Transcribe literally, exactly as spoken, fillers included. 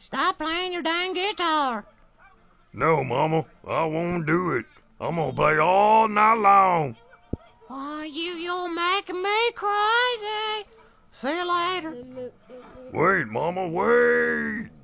Stop playing your dang guitar. No, Mama, I won't do it. I'm gonna play all night long. Why, you, you're making me crazy. See you later. Wait, Mama, wait.